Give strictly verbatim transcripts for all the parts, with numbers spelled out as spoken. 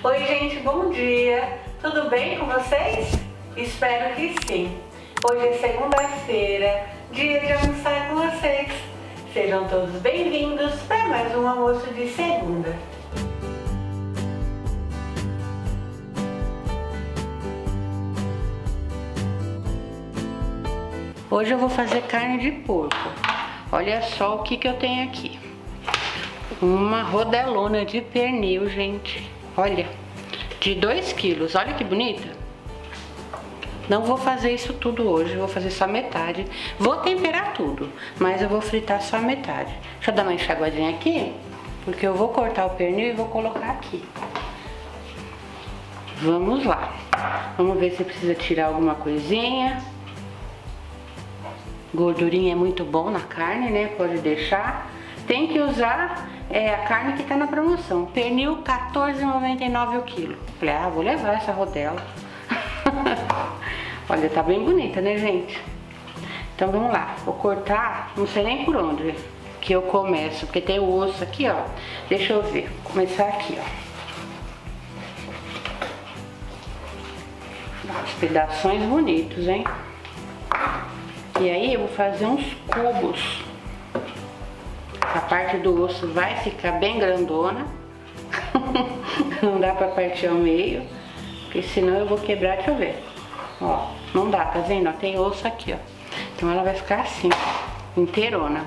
Oi gente, bom dia! Tudo bem com vocês? Espero que sim! Hoje é segunda-feira, dia de almoçar com vocês. Sejam todos bem-vindos para mais um almoço de segunda. Hoje eu vou fazer carne de porco. Olha só o que que eu tenho aqui. Uma rodelona de pernil, gente. Olha, de dois quilos. Olha que bonita. Não vou fazer isso tudo hoje, vou fazer só metade. Vou temperar tudo, mas eu vou fritar só metade. Deixa eu dar uma enxaguadinha aqui, porque eu vou cortar o pernil e vou colocar aqui. Vamos lá. Vamos ver se precisa tirar alguma coisinha. Gordurinha é muito bom na carne, né? Pode deixar. Tem que usar é, a carne que tá na promoção. Pernil quatorze reais e noventa e nove centavos o quilo. Falei, ah, vou levar essa rodela. Olha, tá bem bonita, né, gente? Então vamos lá. Vou cortar, não sei nem por onde que eu começo, porque tem o osso aqui, ó. Deixa eu ver. Vou começar aqui, ó. Os pedaços bonitos, hein? E aí eu vou fazer uns cubos. A parte do osso vai ficar bem grandona. Não dá pra partir ao meio, porque senão eu vou quebrar. Deixa eu ver. Ó, não dá, tá vendo? Ó, tem osso aqui, ó. Então ela vai ficar assim, inteirona.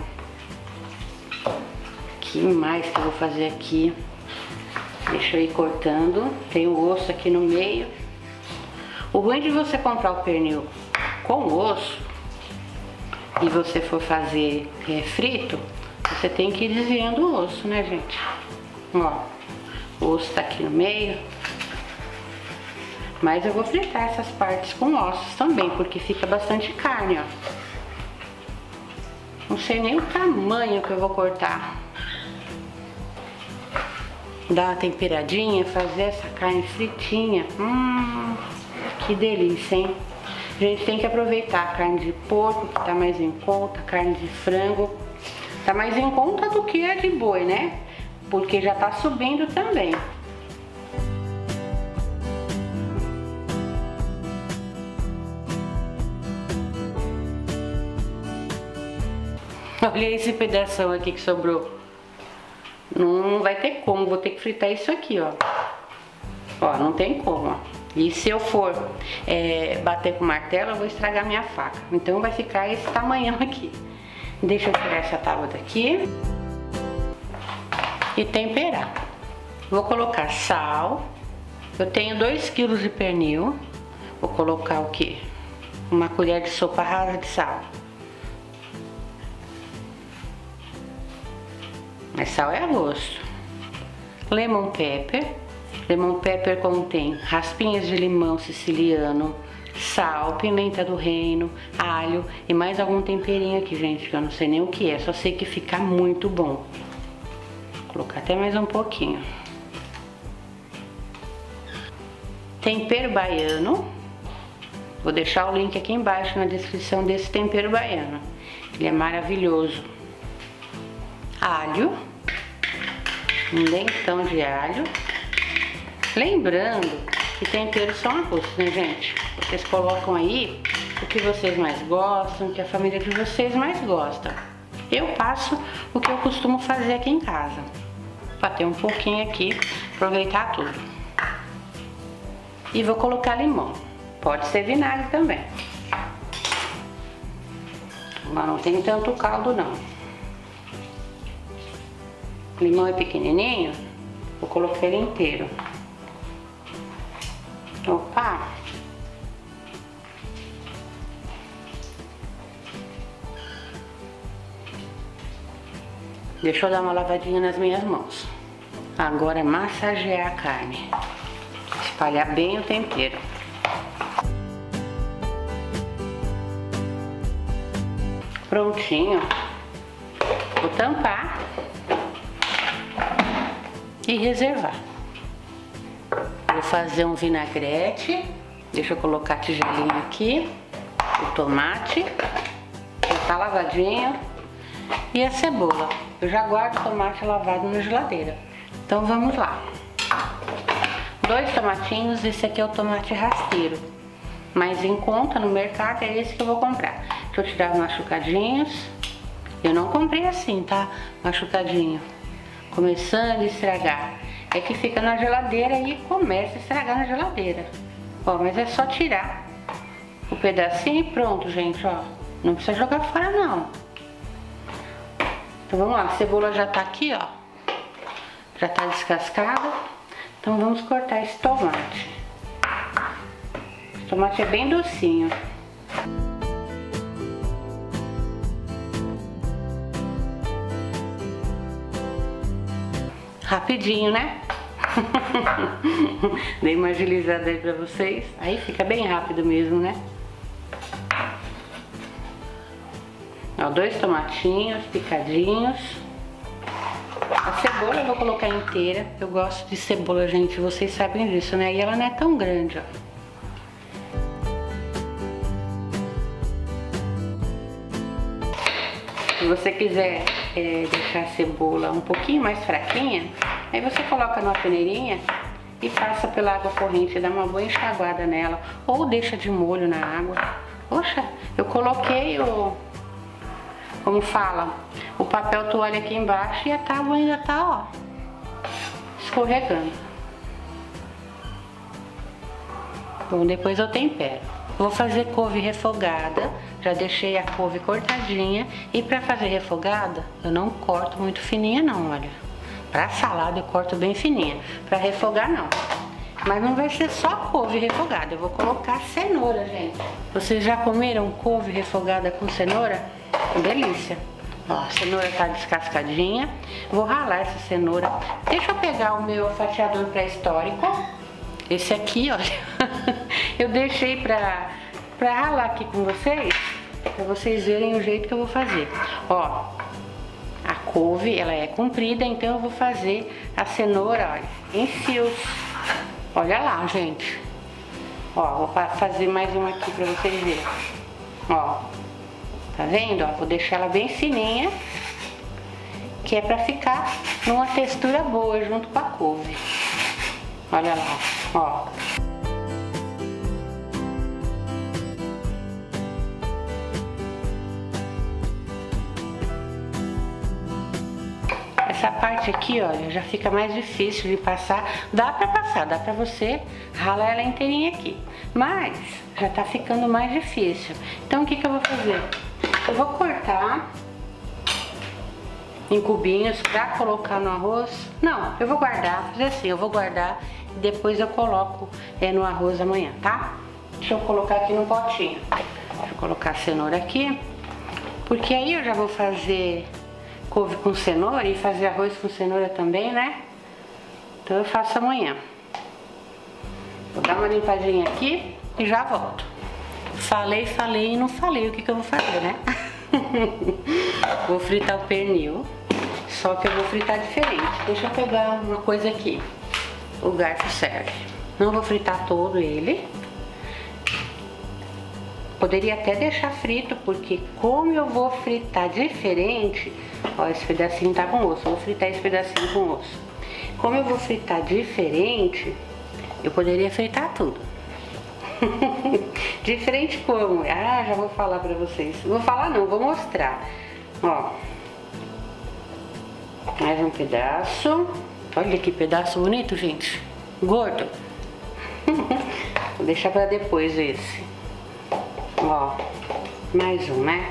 Que mais que eu vou fazer aqui? Deixa eu ir cortando. Tem o osso aqui no meio. O ruim de você comprar o pernil com osso e você for fazer é, frito, você tem que ir desviando o osso, né, gente? Ó, o osso tá aqui no meio. Mas eu vou fritar essas partes com ossos também, porque fica bastante carne, ó. Não sei nem o tamanho que eu vou cortar. Dar uma temperadinha, fazer essa carne fritinha. Hum, que delícia, hein? A gente tem que aproveitar a carne de porco, que tá mais em conta, carne de frango. Tá mais em conta do que a de boi, né? Porque já tá subindo também. Olha esse pedação aqui que sobrou. Não vai ter como, vou ter que fritar isso aqui, ó. Ó, não tem como, ó. E se eu for é, bater com martelo, eu vou estragar minha faca. Então vai ficar esse tamanhão aqui. Deixa eu tirar essa tábua daqui. E temperar. Vou colocar sal. Eu tenho dois quilos de pernil. Vou colocar o quê? Uma colher de sopa rasa de sal. Mas sal é a gosto. Lemon pepper. Lemon pepper contém raspinhas de limão siciliano, sal, pimenta do reino, alho e mais algum temperinho aqui, gente, que eu não sei nem o que é, só sei que fica muito bom. Vou colocar até mais um pouquinho. Tempero baiano. Vou deixar o link aqui embaixo na descrição desse tempero baiano. Ele é maravilhoso. Alho. Um dentão de alho. Lembrando que temperos são a gosto, né, gente? Vocês colocam aí o que vocês mais gostam, o que a família de vocês mais gosta. Eu passo o que eu costumo fazer aqui em casa. Bater um pouquinho aqui, aproveitar tudo. E vou colocar limão. Pode ser vinagre também. Mas não tem tanto caldo, não. O limão é pequenininho, vou colocar ele inteiro. Opa! Deixa eu dar uma lavadinha nas minhas mãos. Agora é massagear a carne. Espalhar bem o tempero. Prontinho. Vou tampar e reservar. Vou fazer um vinagrete. Deixa eu colocar a tigelinha aqui. O tomate. Já tá lavadinho. E a cebola. Eu já guardo o tomate lavado na geladeira. Então vamos lá. dois tomatinhos, esse aqui é o tomate rasteiro. Mas em conta no mercado é esse que eu vou comprar. Deixa eu tirar os machucadinhos. Eu não comprei assim, tá? Machucadinho. Começando a estragar. É que fica na geladeira e começa a estragar na geladeira. Ó, mas é só tirar o pedacinho e pronto, gente, ó. Não precisa jogar fora, não. Então vamos lá, a cebola já tá aqui, ó. Já tá descascada. Então vamos cortar esse tomate. Esse tomate é bem docinho. Rapidinho, né? Dei uma agilizada aí pra vocês. Aí fica bem rápido mesmo, né? Ó, dois tomatinhos picadinhos. A cebola eu vou colocar inteira. Eu gosto de cebola, gente, vocês sabem disso, né? E ela não é tão grande, ó. Se você quiser é, deixar a cebola um pouquinho mais fraquinha, aí você coloca numa peneirinha e passa pela água corrente, dá uma boa enxaguada nela, ou deixa de molho na água. Poxa, eu coloquei o, como fala, o papel toalha aqui embaixo e a tábua ainda tá, ó, escorregando. Bom, depois eu tempero. Vou fazer couve refogada, já deixei a couve cortadinha. E pra fazer refogada, eu não corto muito fininha não, olha. Pra salada eu corto bem fininha, pra refogar não. Mas não vai ser só couve refogada, eu vou colocar cenoura, gente. Vocês já comeram couve refogada com cenoura? Delícia. Ó, a cenoura tá descascadinha. Vou ralar essa cenoura. Deixa eu pegar o meu fatiador pré-histórico. Esse aqui, olha, eu deixei pra, pra ralar aqui com vocês, pra vocês verem o jeito que eu vou fazer. Ó, a couve, ela é comprida, então eu vou fazer a cenoura, olha, em fios. Olha lá, gente. Ó, vou fazer mais uma aqui pra vocês verem. Ó, tá vendo? Ó, vou deixar ela bem fininha, que é pra ficar numa textura boa junto com a couve. Olha lá, ó. Essa parte aqui, olha, já fica mais difícil de passar. Dá pra passar, dá pra você ralar ela inteirinha aqui. Mas já tá ficando mais difícil. Então o que que eu vou fazer? Eu vou cortar em cubinhos pra colocar no arroz. Não, eu vou guardar, fazer assim, eu vou guardar e depois eu coloco é, no arroz amanhã, tá? Deixa eu colocar aqui no potinho. Deixa eu colocar a cenoura aqui, porque aí eu já vou fazer couve com cenoura e fazer arroz com cenoura também, né? Então eu faço amanhã. Vou dar uma limpadinha aqui e já volto. Falei, falei e não falei o que que eu vou fazer, né? Vou fritar o pernil, só que eu vou fritar diferente. Deixa eu pegar uma coisa aqui. O garfo serve. Não vou fritar todo ele. Poderia até deixar frito, porque como eu vou fritar diferente, ó, esse pedacinho tá com osso, eu vou fritar esse pedacinho com osso. Como eu vou fritar diferente, eu poderia fritar tudo. Diferente como? Ah, já vou falar pra vocês. Vou falar não, vou mostrar. Ó, mais um pedaço. Olha que pedaço bonito, gente. Gordo. Vou deixar pra depois esse. Ó, mais um, né?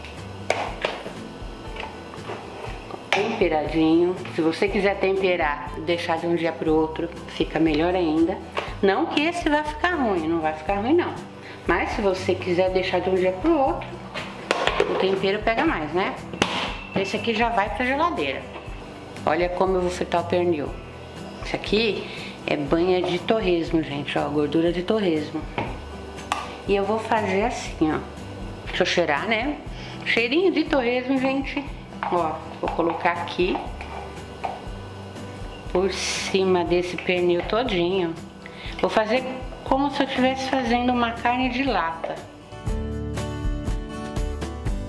Temperadinho. Se você quiser temperar, deixar de um dia pro outro, fica melhor ainda. Não que esse vai ficar ruim, não vai ficar ruim não. Mas se você quiser deixar de um dia pro outro, o tempero pega mais, né? Esse aqui já vai pra geladeira. Olha como eu vou fritar o pernil. Isso aqui é banha de torresmo, gente, ó, gordura de torresmo. E eu vou fazer assim, ó. Deixa eu cheirar, né? Cheirinho de torresmo, gente. Ó, vou colocar aqui por cima desse pernil todinho. Vou fazer como se eu estivesse fazendo uma carne de lata.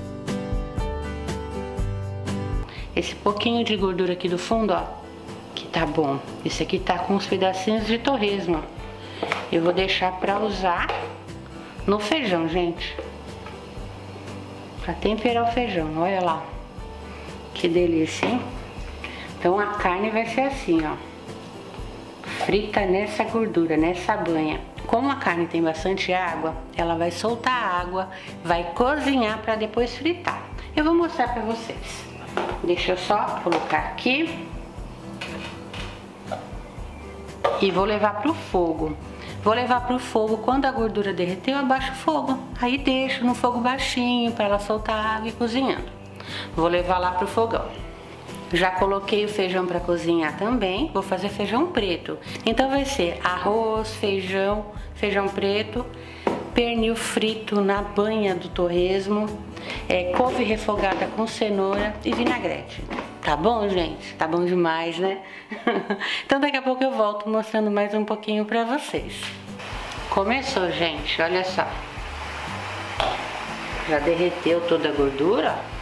Esse pouquinho de gordura aqui do fundo, ó, que tá bom. Esse aqui tá com uns pedacinhos de torresmo. Eu vou deixar pra usar no feijão, gente. Pra temperar o feijão, olha lá. Que delícia, hein? Então a carne vai ser assim, ó. Frita nessa gordura, nessa banha. Como a carne tem bastante água, ela vai soltar água, vai cozinhar para depois fritar. Eu vou mostrar para vocês. Deixa eu só colocar aqui. E vou levar pro fogo. Vou levar pro fogo, quando a gordura derreter, eu abaixo o fogo. Aí deixo no fogo baixinho para ela soltar água e cozinhando. Vou levar lá pro fogão. Já coloquei o feijão para cozinhar também. Vou fazer feijão preto. Então vai ser arroz, feijão, feijão preto, pernil frito na banha do torresmo, é, couve refogada com cenoura e vinagrete. Tá bom, gente? Tá bom demais, né? Então daqui a pouco eu volto mostrando mais um pouquinho pra vocês. Começou, gente, olha só. Já derreteu toda a gordura, ó.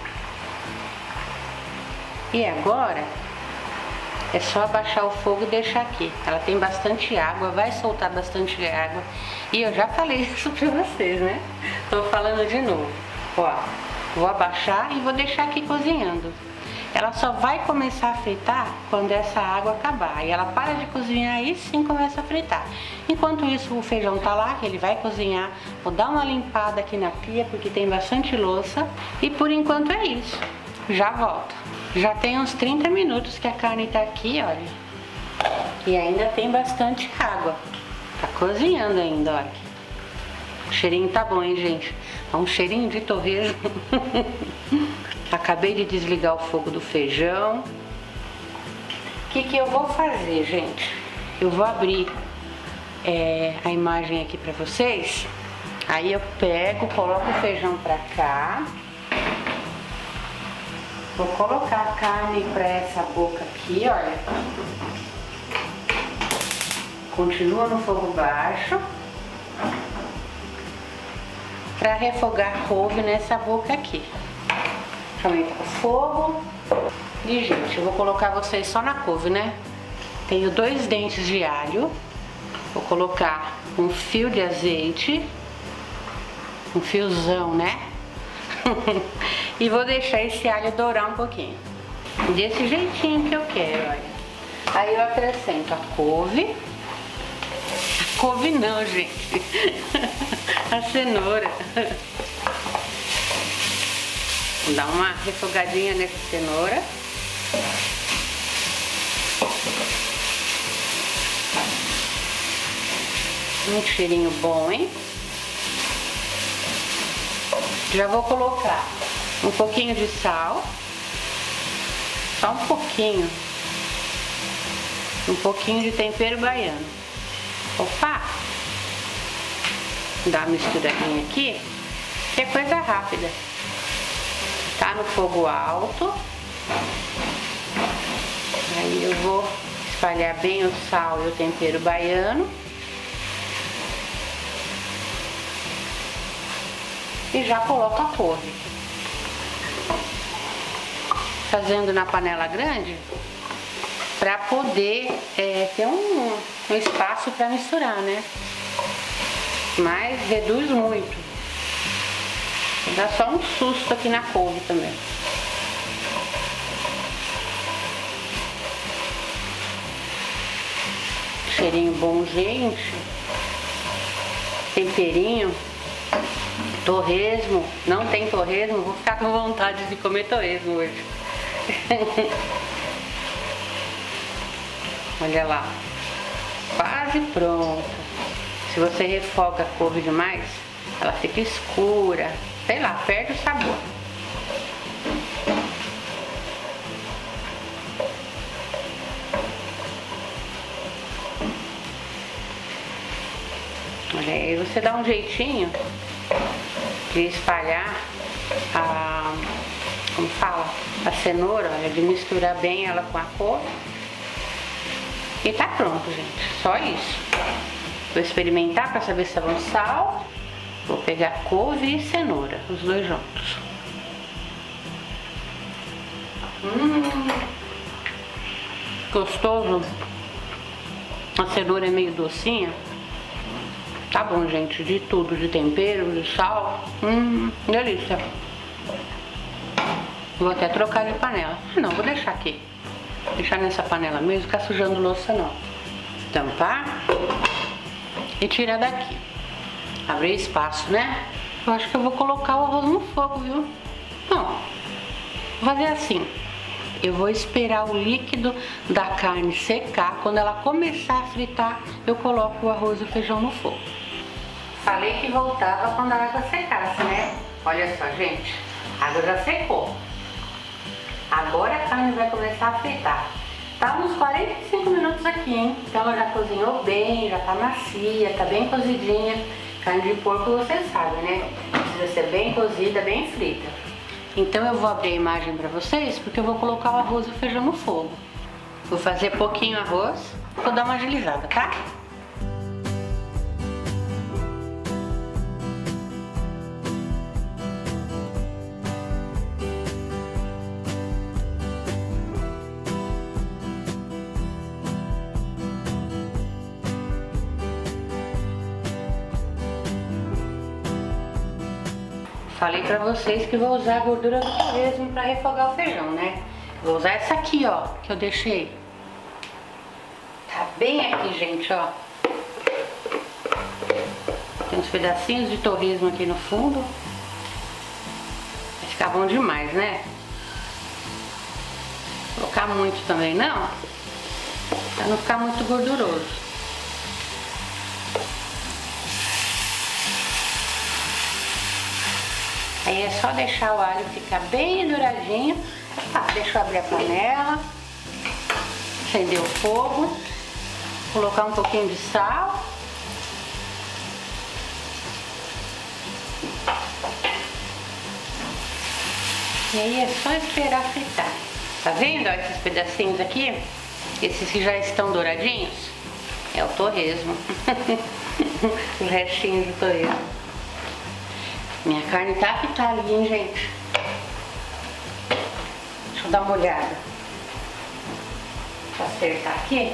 E agora é só abaixar o fogo e deixar aqui. Ela tem bastante água, vai soltar bastante água. E eu já falei isso pra vocês, né? Tô falando de novo. Ó, vou abaixar e vou deixar aqui cozinhando. Ela só vai começar a fritar quando essa água acabar. E ela para de cozinhar e sim começa a fritar. Enquanto isso o feijão tá lá, ele vai cozinhar. Vou dar uma limpada aqui na pia porque tem bastante louça. E por enquanto é isso. Já volto. Já tem uns trinta minutos que a carne tá aqui, olha. E ainda tem bastante água. Tá cozinhando ainda, olha. O cheirinho tá bom, hein, gente? É um cheirinho de torresmo. Acabei de desligar o fogo do feijão. O que que eu vou fazer, gente? Eu vou abrir é, a imagem aqui pra vocês. Aí eu pego, coloco o feijão pra cá. Vou colocar a carne para essa boca aqui, olha. Continua no fogo baixo. Para refogar a couve nessa boca aqui. Aumenta o fogo. E, gente, eu vou colocar vocês só na couve, né? Tenho dois dentes de alho. Vou colocar um fio de azeite. Um fiozão, né? E vou deixar esse alho dourar um pouquinho. Desse jeitinho que eu quero, olha. Aí eu acrescento a couve. A couve não, gente. A cenoura. Vou dar uma refogadinha nessa cenoura. Um cheirinho bom, hein? Já vou colocar um pouquinho de sal, só um pouquinho, um pouquinho de tempero baiano. Opa! Dá uma misturadinha aqui, que é coisa rápida. Tá no fogo alto. Aí eu vou espalhar bem o sal e o tempero baiano. E já coloco a couve. Fazendo na panela grande, para poder é, ter um, um espaço para misturar, né? Mas reduz muito. Dá só um susto aqui na couve também. Cheirinho bom, gente. Temperinho. Torresmo, não tem torresmo, vou ficar com vontade de comer torresmo hoje. Olha lá, quase pronto. Se você refoga a couve demais, ela fica escura, sei lá, perde o sabor. Olha aí, você dá um jeitinho de espalhar a, como fala, a cenoura, olha, de misturar bem ela com a couve. E tá pronto, gente, só isso. Vou experimentar para saber se tá bom sal. Vou pegar couve e cenoura, os dois juntos. Hum. Gostoso. A cenoura é meio docinha. Tá bom, gente, de tudo, de tempero, de sal. Hum, delícia. Vou até trocar de panela. Não, vou deixar aqui. Deixar nessa panela mesmo, ficar sujando louça não. Tampar e tirar daqui. Abrir espaço, né? Eu acho que eu vou colocar o arroz no fogo, viu? Não, vou fazer assim. Eu vou esperar o líquido da carne secar. Quando ela começar a fritar, eu coloco o arroz e o feijão no fogo. Falei que voltava quando a água secasse, né? Olha só, gente. A água já secou. Agora a carne vai começar a fritar. Tá uns quarenta e cinco minutos aqui, hein? Então ela já cozinhou bem, já tá macia, tá bem cozidinha. Carne de porco vocês sabem, né? Precisa ser bem cozida, bem frita. Então eu vou abrir a imagem pra vocês, porque eu vou colocar o arroz e o feijão no fogo. Vou fazer pouquinho arroz, vou dar uma agilizada, tá? Falei pra vocês que vou usar a gordura do torresmo pra refogar o feijão, né? Vou usar essa aqui, ó, que eu deixei. Tá bem aqui, gente, ó. Tem uns pedacinhos de torresmo aqui no fundo. Vai ficar bom demais, né? Vou colocar muito também, não? Pra não ficar muito gorduroso. Aí é só deixar o alho ficar bem douradinho. Tá, deixa eu abrir a panela, acender o fogo, colocar um pouquinho de sal. E aí é só esperar fritar. Tá vendo, ó, esses pedacinhos aqui? Esses que já estão douradinhos? É o torresmo. Os restinhos do torresmo. Minha carne tá que tá ali, hein, gente? Deixa eu dar uma olhada. Deixa eu acertar aqui.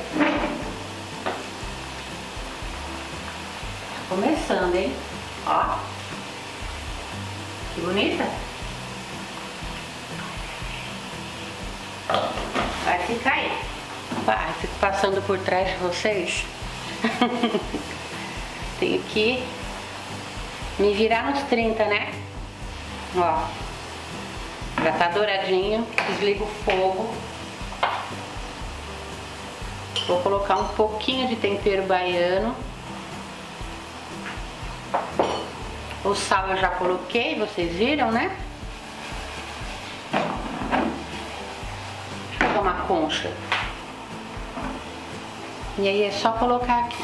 Tá começando, hein? Ó. Que bonita. Vai ficar aí. Vai, fico passando por trás de vocês. Tenho que me virar nos trinta, né? Ó, já tá douradinho. Desligo o fogo. Vou colocar um pouquinho de tempero baiano. O sal eu já coloquei, vocês viram, né? Deixa eu dar uma concha. E aí é só colocar aqui.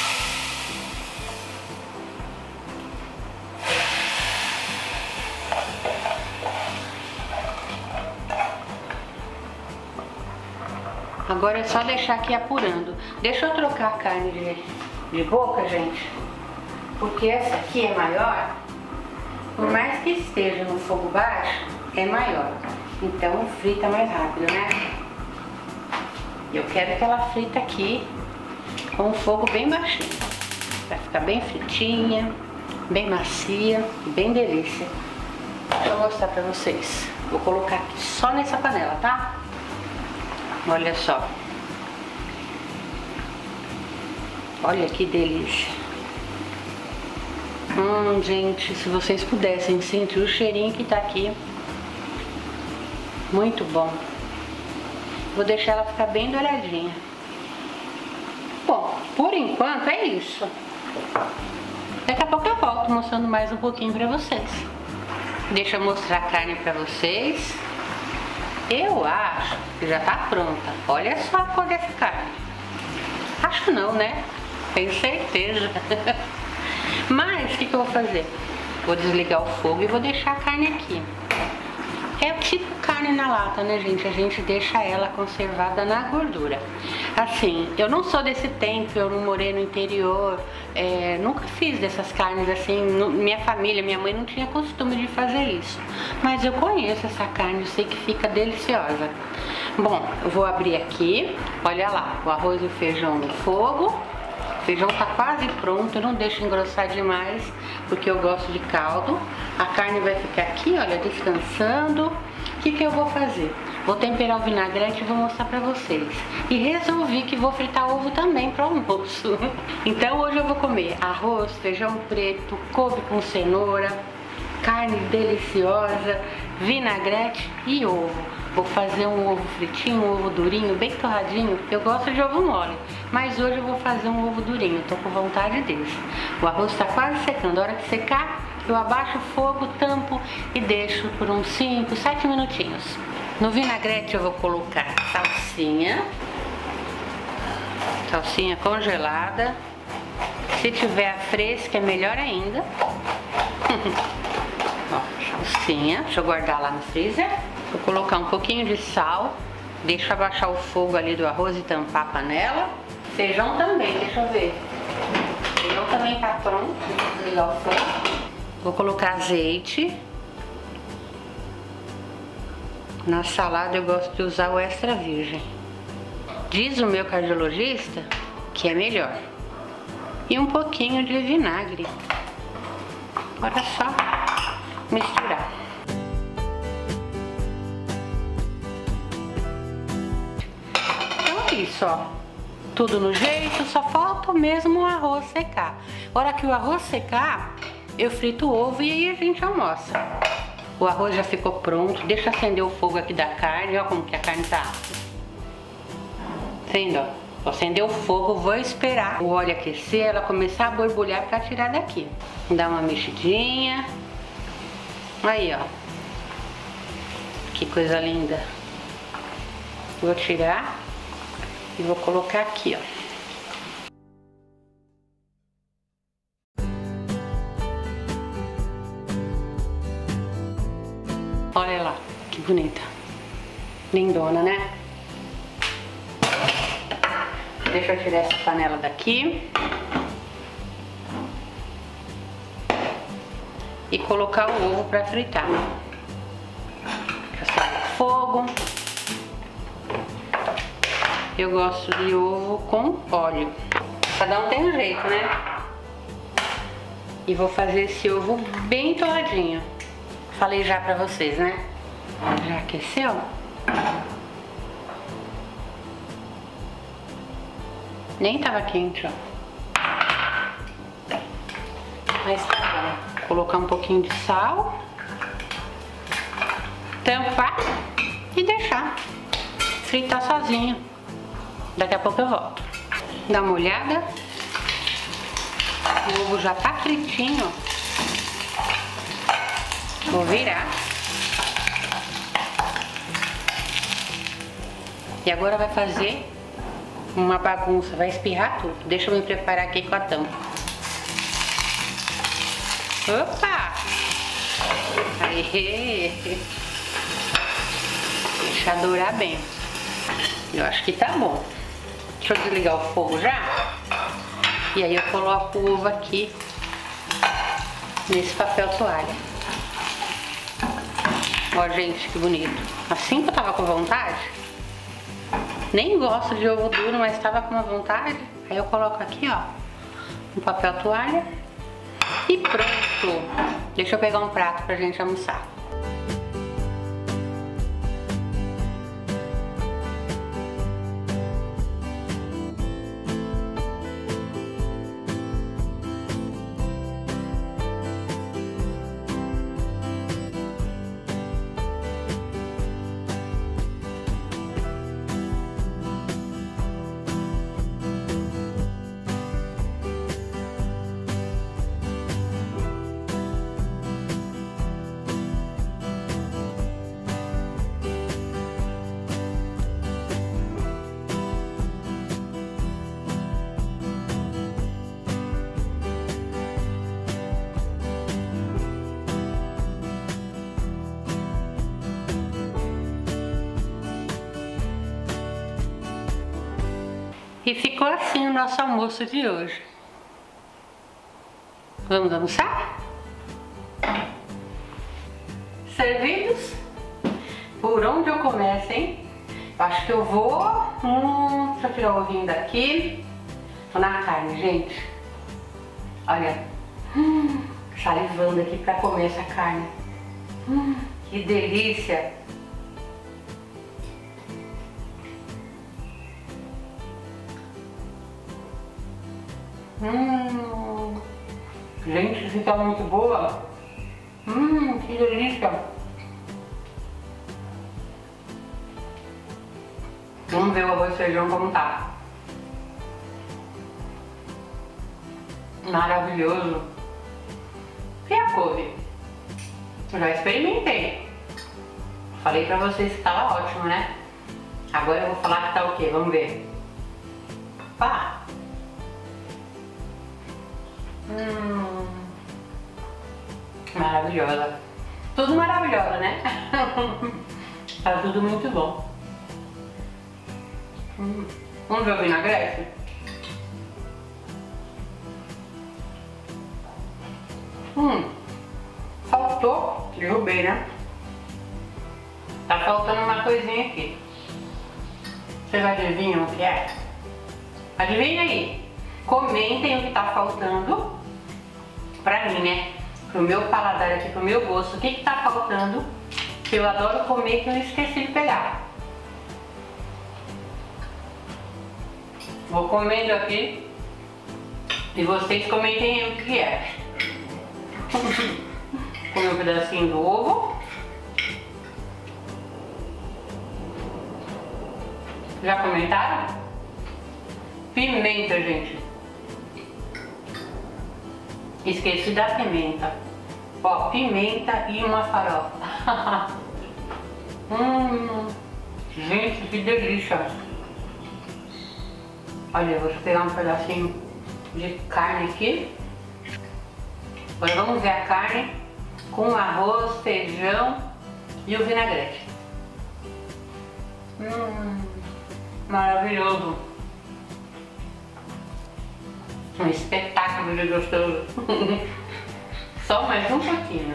Agora é só deixar aqui apurando. Deixa eu trocar a carne de, de boca, gente. Porque essa aqui é maior. Por mais que esteja no fogo baixo, é maior. Então frita mais rápido, né? Eu quero que ela frita aqui com o fogo bem baixinho. Vai ficar bem fritinha, bem macia, bem delícia. Deixa eu mostrar pra vocês. Vou colocar aqui só nessa panela, tá? Olha só. Olha que delícia. Hum, gente, se vocês pudessem sentir o cheirinho que tá aqui. Muito bom. Vou deixar ela ficar bem douradinha. Bom, por enquanto é isso. Daqui a pouco eu volto mostrando mais um pouquinho pra vocês. Deixa eu mostrar a carne pra vocês. Eu acho que já tá pronta. Olha só a cor dessa carne. Acho não, né? Tenho certeza. Mas o que, que eu vou fazer? Vou desligar o fogo e vou deixar a carne aqui. É tipo carne na lata, né, gente? A gente deixa ela conservada na gordura. Assim, eu não sou desse tempo, eu não morei no interior, é, nunca fiz dessas carnes assim. No, minha família, minha mãe não tinha costume de fazer isso. Mas eu conheço essa carne, eu sei que fica deliciosa. Bom, eu vou abrir aqui, olha lá, o arroz e o feijão no fogo. O feijão tá quase pronto, eu não deixo engrossar demais, porque eu gosto de caldo. A carne vai ficar aqui, olha, descansando. O que que eu vou fazer? Vou temperar o vinagrete e vou mostrar pra vocês. E resolvi que vou fritar ovo também para o almoço. Então hoje eu vou comer arroz, feijão preto, couve com cenoura, carne deliciosa, vinagrete e ovo. Vou fazer um ovo fritinho, um ovo durinho, bem torradinho. Eu gosto de ovo mole, mas hoje eu vou fazer um ovo durinho, tô com vontade desse. O arroz tá quase secando, a hora que secar, eu abaixo o fogo, tampo e deixo por uns cinco, sete minutinhos. No vinagrete eu vou colocar salsinha, salsinha congelada. Se tiver fresca é melhor ainda. Ó, salsinha, deixa eu guardar lá no freezer. Vou colocar um pouquinho de sal, deixa abaixar o fogo ali do arroz e tampar a panela. Feijão também, deixa eu ver. Feijão também tá pronto, vou ligar o fogo. Vou colocar azeite. Na salada eu gosto de usar o extra virgem. Diz o meu cardiologista que é melhor. E um pouquinho de vinagre. Agora é só misturar. Então é isso, ó. Tudo no jeito, só falta mesmo o arroz secar. A hora que o arroz secar, eu frito o ovo e aí a gente almoça. O arroz já ficou pronto, deixa eu acender o fogo aqui da carne, ó como que a carne tá. Vendo, ó? Vou acender o fogo, vou esperar o óleo aquecer, ela começar a borbulhar para tirar daqui. Dá uma mexidinha. Aí, ó. Que coisa linda. Vou tirar e vou colocar aqui, ó. Olha lá, que bonita. Lindona, né? Deixa eu tirar essa panela daqui. E colocar o ovo para fritar. Já sai o fogo. Eu gosto de ovo com óleo. Cada um tem um jeito, né? E vou fazer esse ovo bem torradinho. Falei já pra vocês, né? Já aqueceu? Nem tava quente, ó. Mas tá bom. Vou colocar um pouquinho de sal. Tampar e deixar fritar sozinho. Daqui a pouco eu volto. Dá uma olhada. O ovo já tá fritinho. Vou virar. E agora vai fazer uma bagunça, vai espirrar tudo. Deixa eu me preparar aqui com a tampa. Opa! Aí! Deixa dourar bem. Eu acho que tá bom. Deixa eu desligar o fogo já. E aí eu coloco o ovo aqui nesse papel toalha. Ó, gente, que bonito. Assim que eu tava com vontade, nem gosto de ovo duro, mas tava com uma vontade, aí eu coloco aqui, ó, um papel toalha e pronto. Deixa eu pegar um prato pra gente almoçar. E ficou assim o nosso almoço de hoje. Vamos almoçar? Servidos? Por onde eu começo, hein? Acho que eu vou... Hum, deixa eu tirar o ovinho daqui. Tô na carne, gente. Olha. Hum, salivando aqui pra comer essa carne. Hum, que delícia. Hum, gente, fica muito boa. Hum, que delícia. Vamos ver o arroz e feijão como tá. Maravilhoso. E a couve? Eu já experimentei. Falei pra vocês que tava ótimo, né? Agora eu vou falar que tá o quê? Vamos ver. Pá. Hum, maravilhosa. Tudo maravilhosa, né? Tá tudo muito bom. Hum, vamos ver o vinagrete? Hum, faltou, derrubei, né? Tá faltando uma coisinha aqui. Vocês adivinham o que é? Adivinha aí. Comentem o que tá faltando pra mim, né? Pro meu paladar aqui, pro meu gosto. O que que tá faltando que eu adoro comer que eu esqueci de pegar. Vou comendo aqui e vocês comentem aí o que é. Comi um pedacinho do ovo. Já comentaram? Pimenta, gente. Esqueci da pimenta. Ó, pimenta e uma farofa. hum, gente, que delícia. Olha, eu vou pegar um pedacinho de carne aqui. Agora vamos ver a carne com arroz, feijão e o vinagrete. Hum, maravilhoso. Um espetáculo de gostoso. Só mais um pouquinho.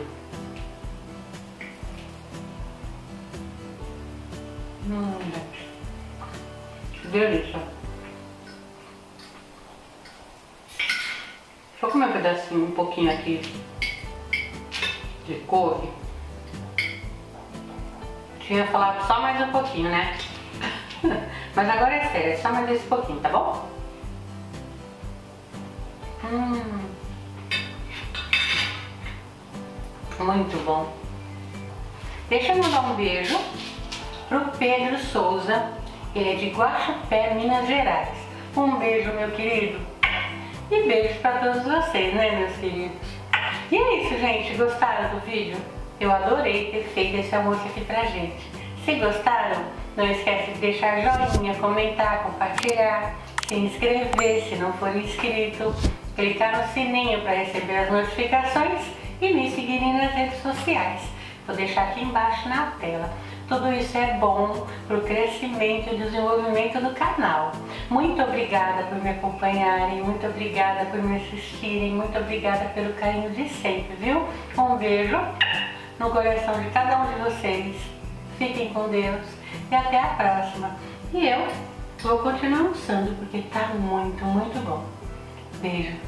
Hum, que delícia. Deixa eu comer um pedacinho, um pouquinho aqui de couve. Tinha falado só mais um pouquinho, né? Mas agora é sério, é só mais esse pouquinho, tá bom? Hum. Muito bom. Deixa eu mandar um beijo pro Pedro Souza. Ele é de Guaxupé, Minas Gerais. Um beijo, meu querido. E beijo pra todos vocês, né, meus queridos? E é isso, gente. Gostaram do vídeo? Eu adorei ter feito esse almoço aqui pra gente. Se gostaram, não esquece de deixar joinha, comentar, compartilhar, se inscrever se não for inscrito, clicar no sininho para receber as notificações e me seguirem nas redes sociais. Vou deixar aqui embaixo na tela. Tudo isso é bom para o crescimento e desenvolvimento do canal. Muito obrigada por me acompanharem, muito obrigada por me assistirem, muito obrigada pelo carinho de sempre, viu? Um beijo no coração de cada um de vocês. Fiquem com Deus e até a próxima. E eu vou continuar almoçando porque tá muito, muito bom. Beijo.